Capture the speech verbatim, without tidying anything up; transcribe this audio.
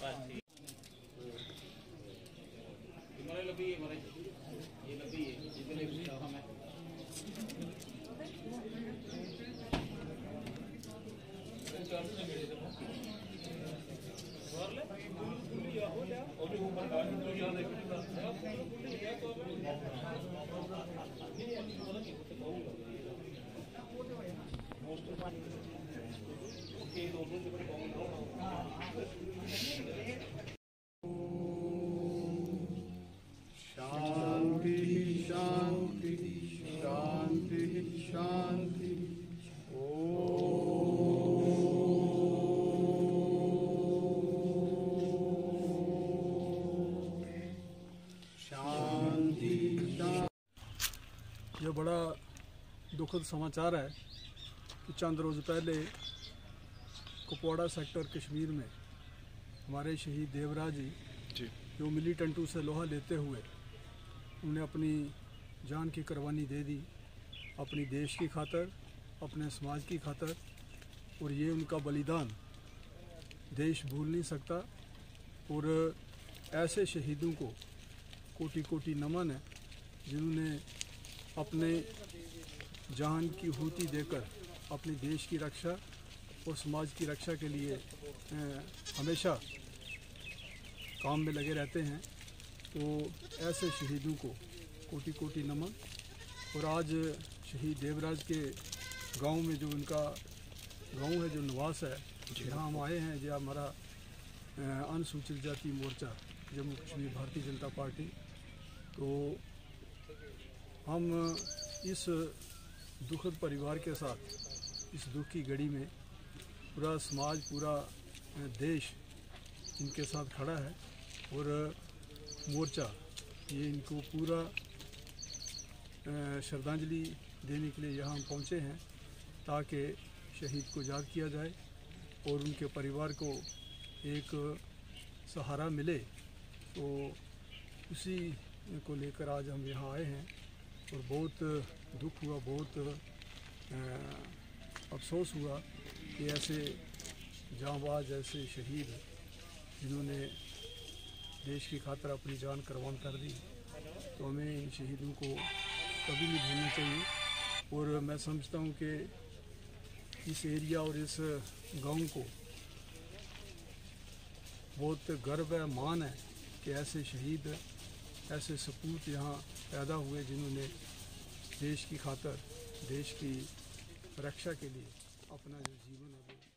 लबी है ये लबी है इसलिए हमें शांति शांति शांति शांति। शांति शांति। यह बड़ा दुखद समाचार है कि चंद रोज़ पहले कुपवाड़ा सेक्टर कश्मीर में हमारे शहीद देवराज जी जो मिलीटेंटू से लोहा लेते हुए उन्हें अपनी जान की कुर्बानी दे दी अपनी देश की खातर, अपने समाज की खातर। और ये उनका बलिदान देश भूल नहीं सकता। और ऐसे शहीदों को कोटि कोटि नमन है जिन्होंने अपने जान की हुति देकर अपने देश की रक्षा और समाज की रक्षा के लिए हमेशा काम में लगे रहते हैं। तो ऐसे शहीदों को कोटि कोटि नमन। और आज शहीद देवराज के गांव में जो उनका गांव है, जो निवास है, जहाँ हम आए हैं, जो हमारा अनुसूचित जाति मोर्चा जम्मू कश्मीर भारतीय जनता पार्टी। तो हम इस दुखद परिवार के साथ इस दुख की घड़ी में पूरा समाज, पूरा देश इनके साथ खड़ा है। और मोर्चा ये इनको पूरा श्रद्धांजलि देने के लिए यहाँ हम पहुँचे हैं ताकि शहीद को याद किया जाए और उनके परिवार को एक सहारा मिले। तो उसी को लेकर आज हम यहाँ आए हैं। और बहुत दुख हुआ, बहुत अफसोस हुआ कि ऐसे जांबाज, ऐसे शहीद जिन्होंने देश की खातर अपनी जान कुर्बान कर दी, तो हमें इन शहीदों को कभी नहीं भूलना चाहिए। और मैं समझता हूँ कि इस एरिया और इस गांव को बहुत गर्व है, मान है कि ऐसे शहीद, ऐसे सपूत यहाँ पैदा हुए जिन्होंने देश की खातर, देश की रक्षा के लिए अपना जो जीवन है वो